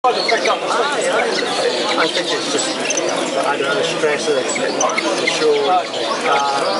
I think it's just, I don't know, the stress of the show.